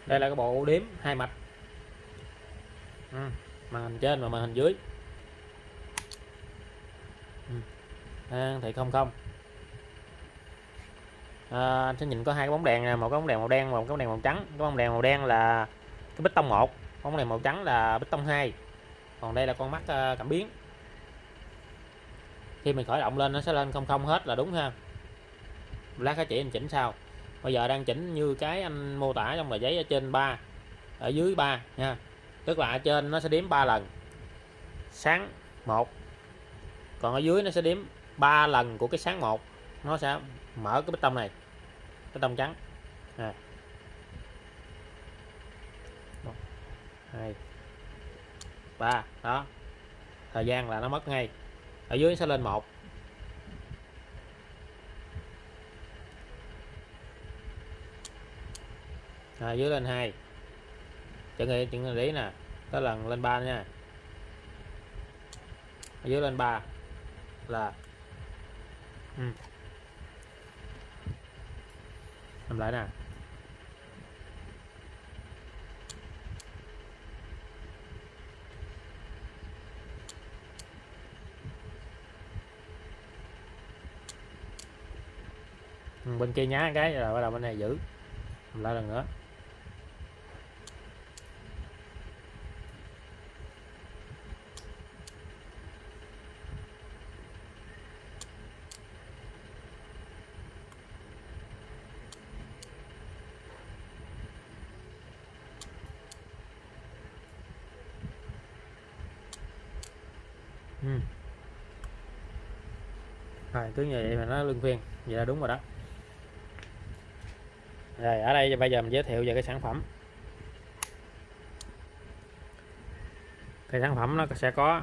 Đây là cái bộ ổ đếm hai mạch, màn hình trên và màn hình dưới. Thì không anh sẽ nhìn có hai cái bóng đèn nè, một cái bóng đèn màu đen, một cái bóng đèn màu trắng. Cái bóng đèn màu đen là cái bích tông 1, bóng đèn màu trắng là bích tông 2. Còn đây là con mắt cảm biến. Khi mình khởi động lên nó sẽ lên không hết là đúng ha. Lát cái chỉ anh chỉnh sau. Bây giờ đang chỉnh như cái anh mô tả trong tờ giấy, ở trên 3, ở dưới 3 nha. Tức là ở trên nó sẽ đếm 3 lần sáng 1, còn ở dưới nó sẽ đếm 3 lần của cái sáng 1. Nó sẽ mở cái bích tông này, bích tông trắng. 1, 2, 3 đó. Thời gian là nó mất ngay. Ở dưới nó sẽ lên 1. Dưới lên 2. Chừng lý nè, tới lần lên 3 nha. Ở dưới lên 3 là làm lại nè. Bên kia nhá cái rồi bắt đầu bên này giữ. Làm lại lần nữa. Rồi cứ như vậy mà nó luân phiên, vậy là đúng rồi đó. Rồi ở đây bây giờ mình giới thiệu về cái sản phẩm. Cái sản phẩm nó sẽ có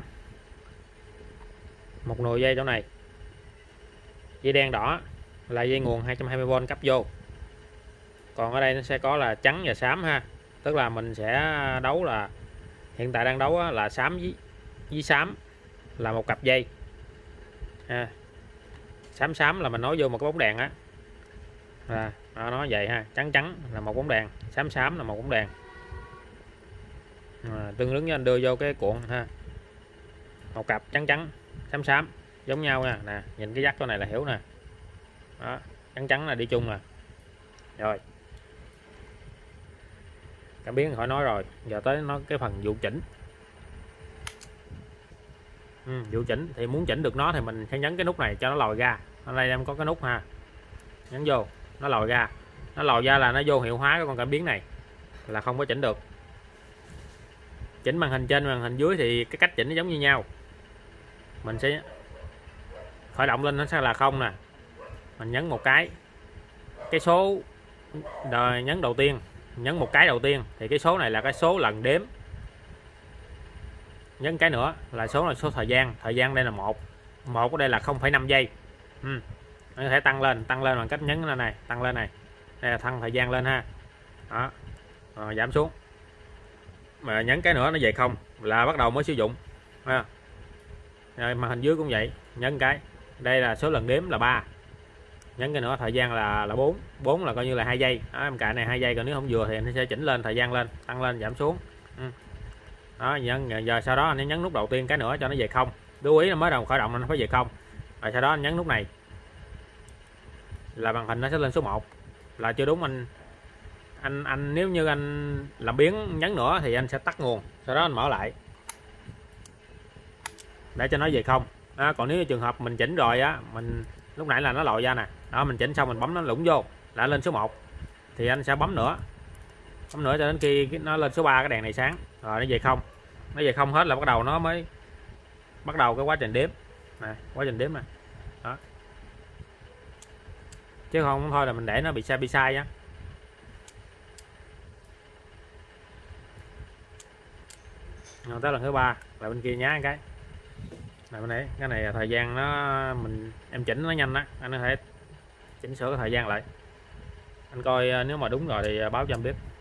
một nồi dây chỗ này, dây đen đỏ là dây nguồn 220V cấp vô. Còn ở đây nó sẽ có là trắng và xám ha. Tức là mình sẽ đấu là hiện tại đang đấu là xám với xám là một cặp dây ha. Xám là mình nối vô một cái bóng đèn á, nó vậy ha. Trắng là một bóng đèn, xám là một bóng đèn. Tương ứng với anh đưa vô cái cuộn ha, một cặp trắng xám giống nhau nha. Nè, nhìn cái dắt chỗ này là hiểu nè. Đó, trắng là đi chung nè. Rồi cảm biến khỏi nói rồi, giờ tới nó cái phần vụ chỉnh. Vụ chỉnh thì muốn chỉnh được nó thì mình sẽ nhấn cái nút này cho nó lòi ra. Ở đây em có cái nút ha, nhấn vô nó lòi ra. Nó lòi ra là nó vô hiệu hóa cái con cảm biến này, là không có chỉnh được. Chỉnh màn hình trên màn hình dưới thì cái cách chỉnh nó giống như nhau. Mình sẽ khởi động lên nó sẽ là 0 nè. Mình nhấn một cái số nhấn đầu tiên, nhấn một cái đầu tiên thì cái số này là cái số lần đếm. Nhấn cái nữa là số thời gian. Thời gian đây là 1 ở đây là 0,5 giây. Nó có thể tăng lên bằng cách nhấn lên này, tăng lên này. Đây là thăng thời gian lên ha. Đó. Rồi giảm xuống. Mà nhấn cái nữa nó về 0 là bắt đầu mới sử dụng. Rồi màn hình dưới cũng vậy, nhấn cái. Đây là số lần đếm là 3. Nhấn cái nữa thời gian là 4. 4 là coi như là 2 giây. Đó, em cài này 2 giây, còn nếu không vừa thì nó sẽ chỉnh lên thời gian lên, tăng lên giảm xuống. Đó, giờ sau đó anh nhấn nút đầu tiên cái nữa cho nó về 0. Lưu ý là mới đầu khởi động nó phải về 0. Rồi sau đó anh nhấn nút này là màn hình nó sẽ lên số 1. Là chưa đúng. Anh nếu như anh làm biến nhấn nữa thì anh sẽ tắt nguồn, sau đó anh mở lại để cho nó về 0. Còn nếu như trường hợp mình chỉnh rồi á, mình lúc nãy là nó lòi ra nè, đó mình chỉnh xong mình bấm nó lũng vô lại lên số 1 thì anh sẽ bấm nữa cho đến khi nó lên số 3 cái đèn này sáng rồi nó về 0. Nó về 0 hết là bắt đầu nó mới bắt đầu cái quá trình đếm này, quá trình đếm này. Đó, chứ không thôi là mình để nó bị sai á. Rồi tới lần thứ 3 là bên kia nhá cái này, bên đấy cái này thời gian nó em chỉnh nó nhanh á, anh có thể chỉnh sửa cái thời gian lại. Anh coi nếu mà đúng rồi thì báo cho em biết.